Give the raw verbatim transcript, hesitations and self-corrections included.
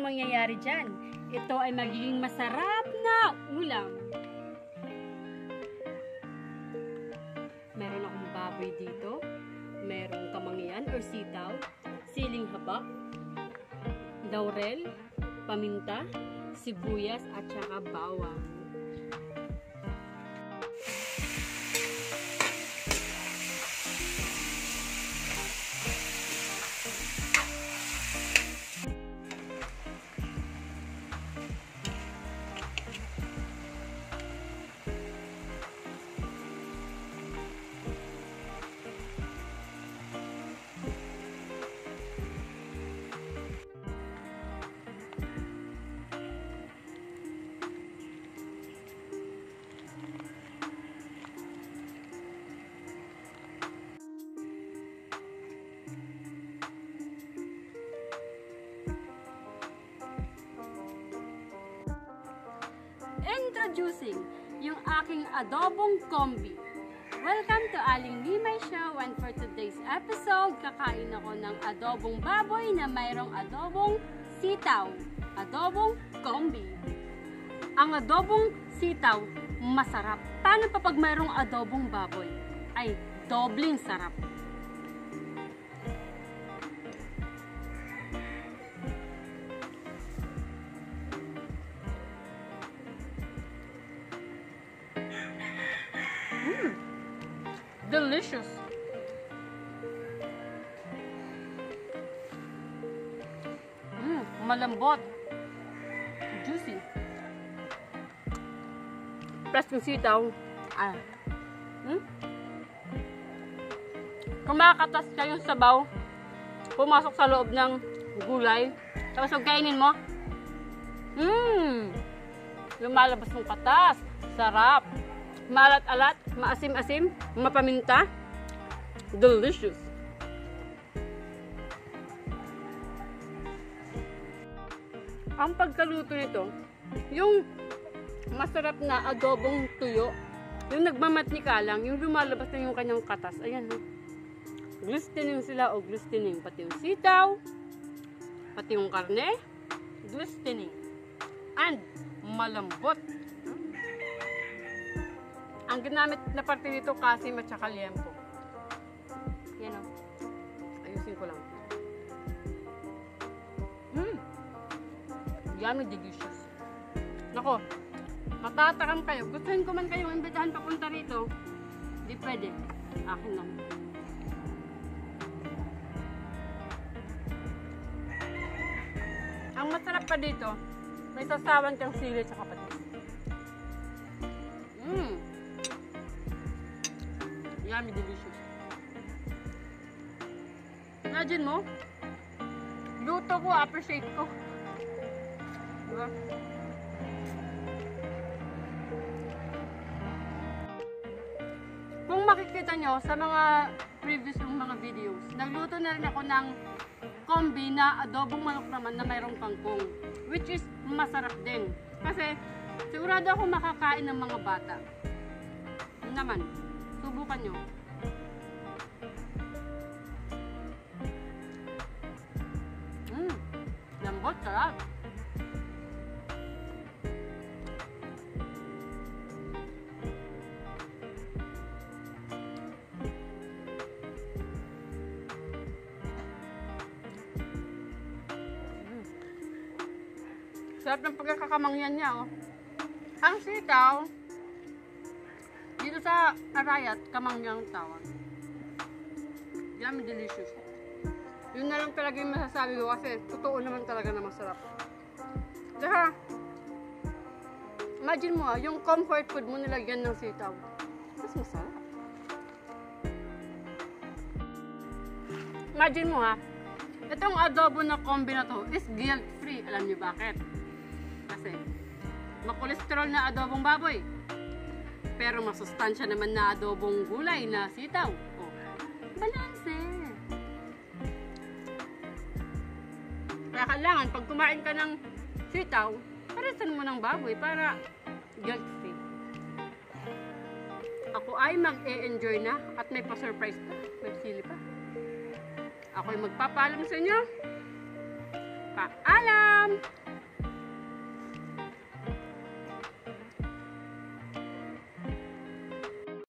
ang mangyayari dyan. Ito ay magiging masarap na ulam. Meron akong baboy dito. Merong kamangyan or sitaw, siling haba, laurel, paminta, sibuyas at saka bawang. Introducing yung aking adobong kombi. Welcome to Aling Limay Show, and for today's episode, kakain ako ng adobong baboy na mayroong adobong sitaw. Adobong kombi. Ang adobong sitaw, masarap. Paano pa pag mayroong adobong baboy? Ay, dobling sarap. Delicious. Mm, malambot. Juicy. Press yung sitaw. Ah. Mm? Kung makakatas ka yung sabaw, pumasok sa loob ng gulay, tapos huwag kainin mo. Mmm. Lumalabas yung katas. Sarap. Maalat-alat, maasim-asim, mapaminta. Delicious. Ang pagkaluto nito, yung masarap na adobong tuyo, yung nagmamatnika lang, yung lumalabas na yung kanyang katas. Ayan, ha? Glistening sila o glistening. Pati yung sitaw, pati yung karne, glistening. And malambot. Ang ginamit na parte dito kasi at saka liempo. Yan o. Ayusin ko lang. Mmm! Yummy, delicious. Nako, matatakam kayo. Gustuhin ko man kayong imbitahan papunta rito. Di pwede. Akin lang. Ang masarap pa dito, may sasawan kang sili at saka patis. Mmm! Yummy, delicious. Imagine mo, luto ko, appreciate ko. Diba? Kung makikita nyo sa mga previous yung mga videos, nagluto na rin ako ng kombi na adobong manok naman na mayroong kangkong, which is masarap din. Kasi sigurado ako makakain ng mga bata. Yun naman. Subukan nyo. Mmm, lambot, sarap. Mm. Sarap ng pagkakakamangyan niya, oh. Ang sitaw, dito sa Arayat, kamangyang tawag. Yummy, delicious. Yun na lang talaga yung masasabi ko kasi totoo naman talaga na masarap. Kaya, imagine mo ah, yung comfort food mo nilagyan ng sitaw. Mas masarap. Imagine mo ha, itong adobo na kombi na to is guilt-free. Alam niyo bakit? Kasi, makolesterol na adobong baboy. Pero masustansya naman na adobong gulay na sitaw. Oh, balanse. Kaya kailangan, pag kumain ka ng sitaw, parisan mo ng baboy para guilt-free. Ako ay mag-e-enjoy na at may pa-surprise pa. May sili pa. Ako ay magpapaalam sa inyo. Paalam!